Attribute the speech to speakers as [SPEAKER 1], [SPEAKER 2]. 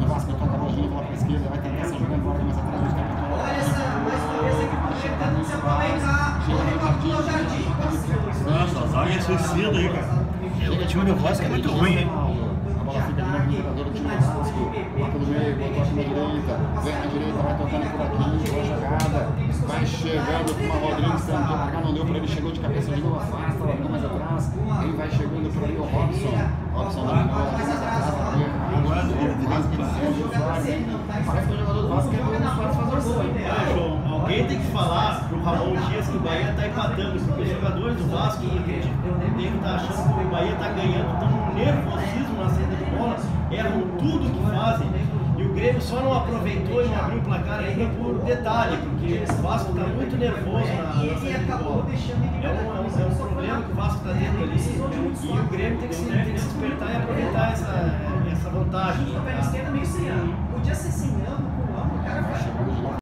[SPEAKER 1] do Vasco, toca a bola, Júnior lá pra esquerda, vai tentar ser jogando bola mais atrás, os capitães. Olha essa cabeça que vai chegar no espaço, chega no jardim,
[SPEAKER 2] Nossa, a zaga é suicida aí, cara. O time do Vasco é muito ruim, hein?
[SPEAKER 1] A bola fica de novo no jogador do time do Vasco, toca no meio, botou aqui na direita, vem na direita, vai tocando por aqui, boa jogada, vai chegando com uma Rodrigues, tentou largar, não deu pra ele, chegou de cabeça de novo, afasta, largou mais atrás, ele vai chegando por ali o Robson dominou, mais atrás, parece que o jogador do Vasco é o fazer o gol, hein?
[SPEAKER 3] João, alguém tem que falar pro Ramon Dias que o Bahia tá empatando, porque os jogadores do Vasco, ele tá achando que o Bahia tá ganhando, tão nervosismo na saída de bola, erram tudo que fazem, e o Grêmio só não aproveitou e não abriu o placar ainda por detalhe, porque o Vasco tá muito nervoso na saída de bola. É um problema que o Vasco tá tendo ali, e o Grêmio tem que se despertar e aproveitar essa vantagem.